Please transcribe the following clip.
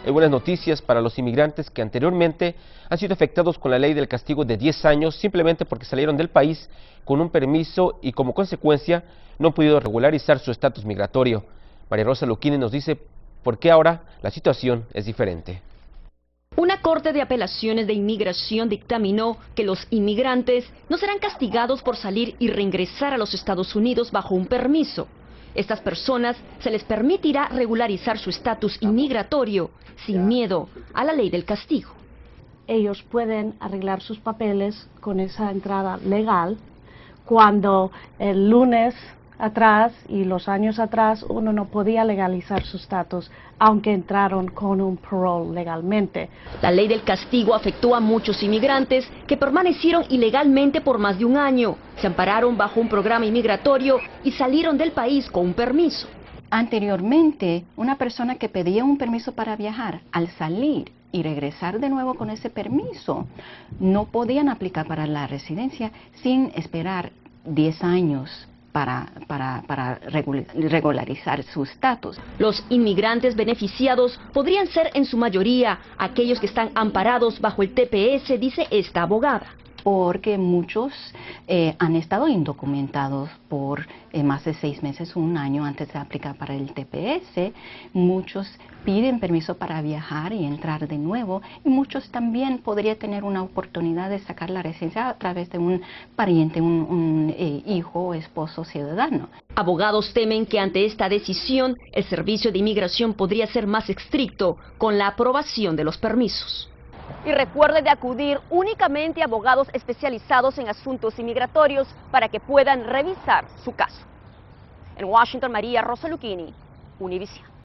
Hay buenas noticias para los inmigrantes que anteriormente han sido afectados con la ley del castigo de 10 años simplemente porque salieron del país con un permiso y como consecuencia no han podido regularizar su estatus migratorio. María Rosa Luquini nos dice por qué ahora la situación es diferente. Una corte de apelaciones de inmigración dictaminó que los inmigrantes no serán castigados por salir y reingresar a los Estados Unidos bajo un permiso. Estas personas se les permitirá regularizar su estatus inmigratorio sin miedo a la ley del castigo. Ellos pueden arreglar sus papeles con esa entrada legal cuando el lunes atrás y los años atrás uno no podía legalizar su estatus aunque entraron con un parole legalmente. La ley del castigo afectó a muchos inmigrantes que permanecieron ilegalmente por más de un año, se ampararon bajo un programa inmigratorio y salieron del país con un permiso. Anteriormente, una persona que pedía un permiso para viajar, al salir y regresar de nuevo con ese permiso, no podían aplicar para la residencia sin esperar 10 años para regularizar su estatus. Los inmigrantes beneficiados podrían ser en su mayoría aquellos que están amparados bajo el TPS, dice esta abogada. Porque muchos han estado indocumentados por más de 6 meses o un año antes de aplicar para el TPS. Muchos piden permiso para viajar y entrar de nuevo. Y muchos también podrían tener una oportunidad de sacar la residencia a través de un pariente, un hijo o esposo ciudadano. Abogados temen que ante esta decisión el Servicio de Inmigración podría ser más estricto con la aprobación de los permisos. Y recuerde de acudir únicamente a abogados especializados en asuntos inmigratorios para que puedan revisar su caso. En Washington, María Rosa Luquini, Univisión.